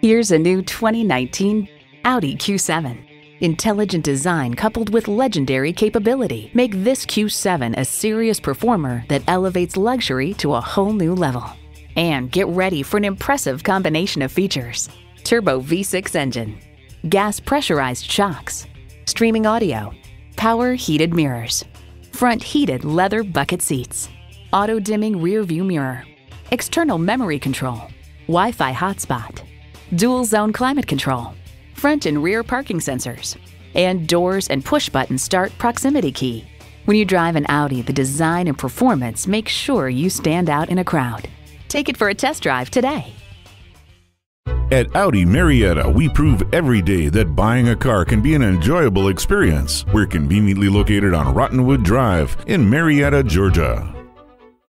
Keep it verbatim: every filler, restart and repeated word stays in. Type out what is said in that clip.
Here's a new twenty nineteen Audi Q seven. Intelligent design coupled with legendary capability make this Q seven a serious performer that elevates luxury to a whole new level. And get ready for an impressive combination of features: turbo V six engine, gas pressurized shocks, streaming audio, power heated mirrors, front heated leather bucket seats, auto dimming rear view mirror, external memory control, Wi-Fi hotspot, dual zone climate control, front and rear parking sensors, and doors and push button start proximity key. When you drive an Audi, the design and performance make sure you stand out in a crowd. Take it for a test drive today. At Audi Marietta, we prove every day that buying a car can be an enjoyable experience. We're conveniently located on Rottenwood Drive in Marietta, Georgia.